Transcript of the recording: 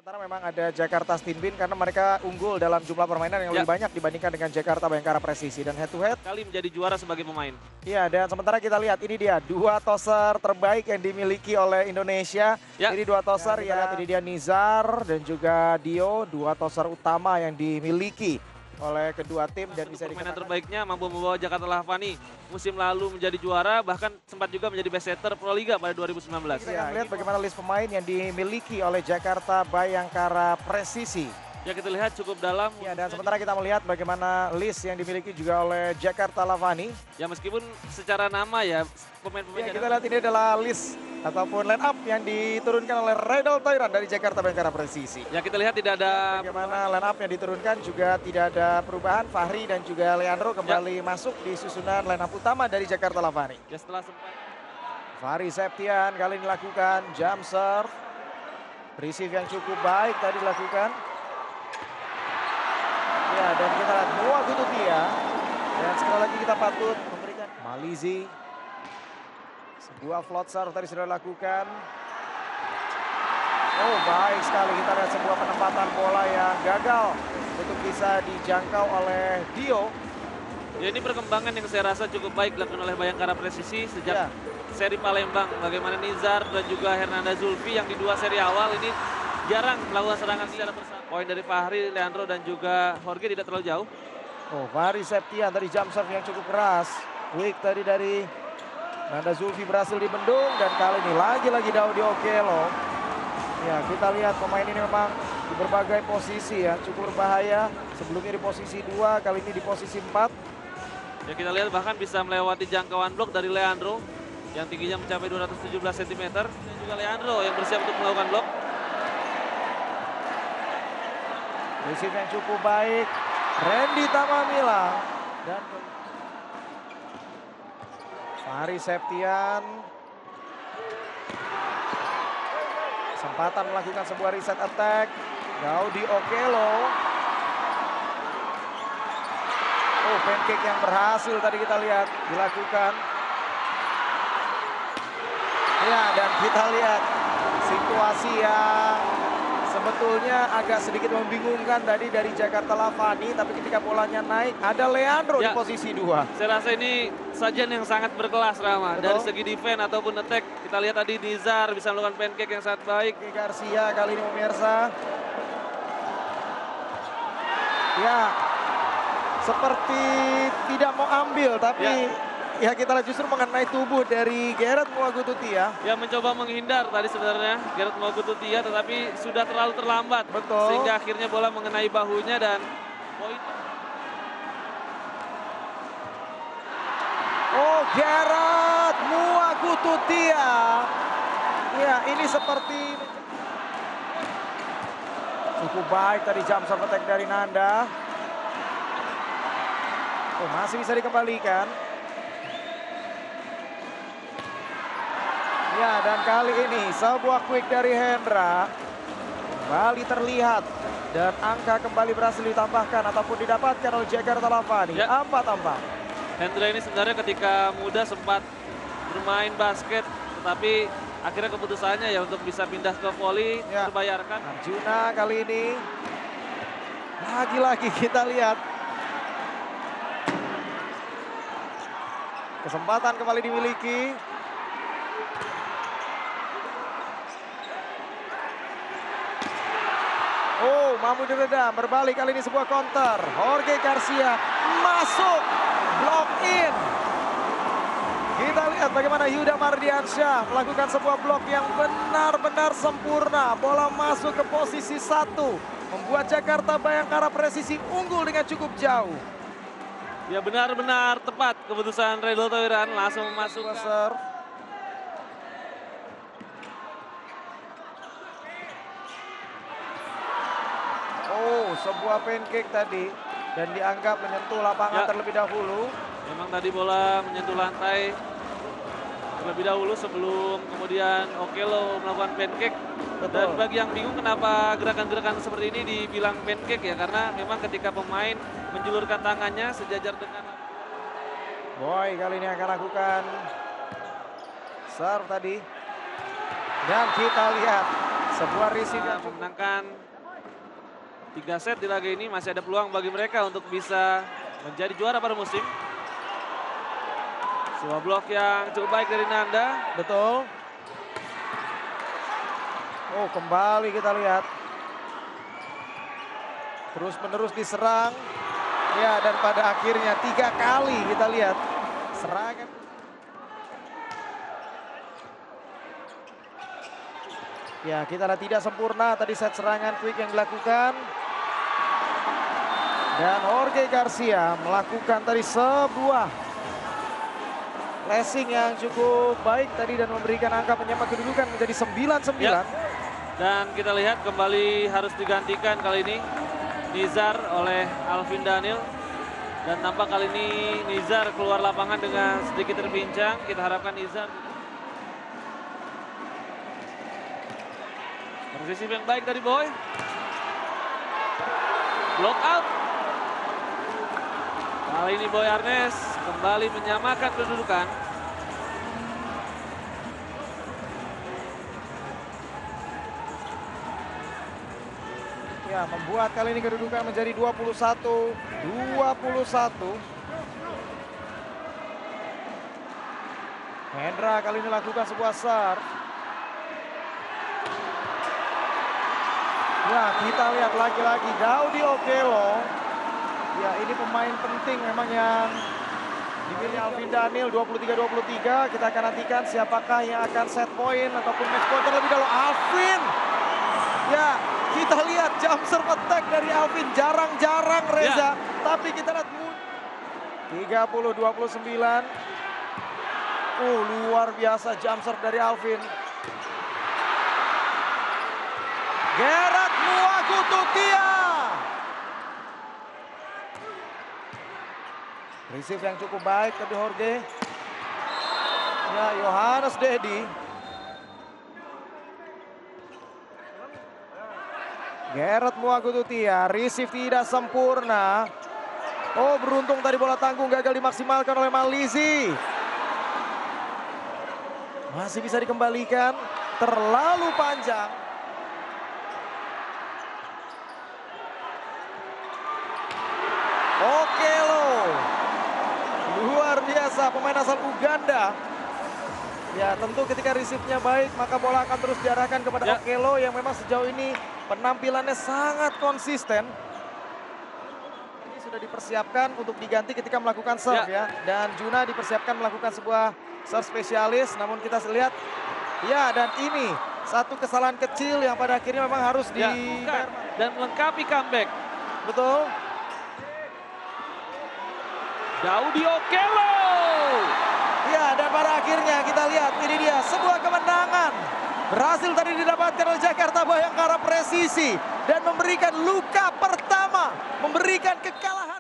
Sementara memang ada Jakarta Stinbin karena mereka unggul dalam jumlah permainan yang lebih banyak dibandingkan dengan Jakarta Bayangkara Presisi. Dan head to head Kali menjadi juara sebagai pemain. iya, dan sementara kita lihat ini dia dua toser terbaik yang dimiliki oleh Indonesia. Ya. Ini dua toser ya, ini dia Nizar dan juga Dio, dua toser utama yang dimiliki oleh kedua tim dan bisa permainan dikatakan terbaiknya mampu membawa Jakarta Lavani musim lalu menjadi juara, bahkan sempat juga menjadi best setter Pro Liga pada 2019. kita akan lihat bagaimana list pemain yang dimiliki oleh Jakarta Bayangkara Presisi. Ya, kita lihat cukup dalam. Ya, dan sementara kita melihat bagaimana list yang dimiliki juga oleh Jakarta Lavani. Ya, meskipun secara nama ya Ya, pemain-pemain kita lihat ini adalah list ataupun line up yang diturunkan oleh Redol Toiran dari Jakarta Bayangkara Presisi. ya kita lihat tidak ada Bagaimana line up yang diturunkan juga tidak ada perubahan. Fahri dan juga Leandro kembali masuk di susunan line up utama dari Jakarta Lavani. ya setelah sempat Fahri Septian kali ini lakukan jump serve. Receive yang cukup baik tadi dilakukan. Ya, dan kita lihat Noah Gututia. Dan sekali lagi kita patut memberikan Malizi. Sebuah float serve tadi sudah dilakukan. Oh, baik sekali kita lihat sebuah penempatan bola yang gagal untuk bisa dijangkau oleh Dio. ya ini perkembangan yang saya rasa cukup baik dilakukan oleh Bayangkara Presisi sejak Ya. seri Palembang. Bagaimana Nizar dan juga Hernanda Zulfi yang di dua seri awal ini jarang melakukan serangan secara bersama. Poin dari Fahri, Leandro dan juga Jorge tidak terlalu jauh. Oh, Fahri Septian tadi jump serve yang cukup keras. Quick tadi dari Nanda Zulfi berhasil dibendung dan kali ini lagi-lagi Daudi Okelo. Ya, kita lihat pemain ini memang di berbagai posisi ya, cukup berbahaya. Sebelumnya di posisi 2, kali ini di posisi 4. Ya, kita lihat bahkan bisa melewati jangkauan blok dari Leandro yang tingginya mencapai 217 cm dan juga Leandro yang bersiap untuk melakukan blok. Receive yang cukup baik. Randy Tamamila dan Fahri Septian. Kesempatan melakukan sebuah reset attack. Daudi Okelo. Oh, pancake yang berhasil tadi kita lihat dilakukan. Ya, dan kita lihat situasi yang sebetulnya agak sedikit membingungkan tadi dari Jakarta Lavani, tapi ketika bolanya naik ada Leandro di Ya. posisi 2. Saya rasa ini sajian yang sangat berkelas, Rama. Betul. Dari segi defense ataupun attack, kita lihat tadi Nizar bisa melakukan pancake yang sangat baik. Oke, Garcia kali ini pemirsa. Ya, seperti tidak mau ambil, tapi ya kita lihat justru mengenai tubuh dari Gareth Muagututia. Ya, mencoba menghindar tadi sebenarnya Gareth Muagututia, tetapi sudah terlalu terlambat. Betul. Sehingga akhirnya bola mengenai bahunya dan poin. Oh, Gareth Muagututia. Ya, ini seperti cukup baik tadi jump serve attack dari Nanda. Oh, masih bisa dikembalikan. Ya, dan kali ini sebuah quick dari Hendra kembali terlihat dan angka kembali berhasil ditambahkan ataupun didapatkan oleh Jakarta Lavani. Ya. 4-4. Hendra ini sebenarnya ketika muda sempat bermain basket, tetapi akhirnya keputusannya ya untuk bisa pindah ke volley Ya. terbayarkan. Arjuna kali ini lagi-lagi kita lihat kesempatan kembali dimiliki. Oh, Mahmud Reda berbalik kali ini sebuah counter. Jorge Garcia masuk, block in. Kita lihat bagaimana Yuda Mardiansyah melakukan sebuah blok yang benar-benar sempurna. Bola masuk ke posisi 1. Membuat Jakarta Bayangkara Presisi unggul dengan cukup jauh. Ya, benar-benar tepat keputusan Redol Toiran langsung masuk Sebuah serve. Oh, sebuah pancake tadi. Dan dianggap menyentuh lapangan Ya. terlebih dahulu. Memang tadi bola menyentuh lantai terlebih dahulu sebelum kemudian Okelo melakukan pancake. Betul. Dan bagi yang bingung kenapa gerakan-gerakan seperti ini dibilang pancake ya, karena memang ketika pemain menjulurkan tangannya sejajar dengan Boy kali ini akan lakukan serve tadi. Dan kita lihat Sebuah receive yang memenangkan 3 set di laga ini, masih ada peluang bagi mereka untuk bisa menjadi juara pada musim. Sebuah blok yang cukup baik dari Nanda. betul. Oh, kembali kita lihat. Terus-menerus diserang. Ya, dan pada akhirnya 3 kali kita lihat serangan. Ya, kita lihat tidak sempurna tadi set serangan quick yang dilakukan. Dan Jorge Garcia melakukan tadi sebuah flashing yang cukup baik tadi dan memberikan angka penyama kedudukan menjadi 9-9. Ya. Dan kita lihat kembali harus digantikan kali ini Nizar oleh Alvin Daniel. Dan tampak kali ini Nizar keluar lapangan dengan sedikit terbincang. Kita harapkan Nizar receive yang baik dari Boy. Block out. Kali ini Boy Arnes kembali menyamakan kedudukan. Ya, membuat kali ini kedudukan menjadi 21-21. Hendra kali ini lakukan sebuah serve. Ya, kita lihat lagi-lagi Daudi Okello. Ya, ini pemain penting memang yang dipilih Alvin Daniel 23-23. Kita akan nantikan siapakah yang akan set point ataupun match point terlebih dahulu. Alvin. Ya, kita lihat jump serve attack dari Alvin jarang-jarang Reza. Ya. Tapi kita lihat 30-29. Luar biasa jump serve dari Alvin. Gerard Muakututia. Receive yang cukup baik dari Jorge. Ya, Yohanes Dedi. Gerard Muakututia, receive tidak sempurna. Oh, beruntung tadi bola tanggung gagal dimaksimalkan oleh Malizi. Masih bisa dikembalikan, terlalu panjang. Okello, luar biasa pemain asal Uganda. Ya, tentu ketika receive-nya baik maka bola akan terus diarahkan kepada Okello yang memang sejauh ini penampilannya sangat konsisten. Ini sudah dipersiapkan untuk diganti ketika melakukan serve ya. Dan Juna dipersiapkan melakukan sebuah serve spesialis. Namun kita lihat, ya, dan ini satu kesalahan kecil yang pada akhirnya memang harus dan melengkapi comeback. Betul. Daudi Okello. Ya, dan pada akhirnya kita lihat ini dia sebuah kemenangan. Berhasil tadi didapatkan oleh Jakarta Bayangkara presisi dan memberikan luka pertama, memberikan kekalahan.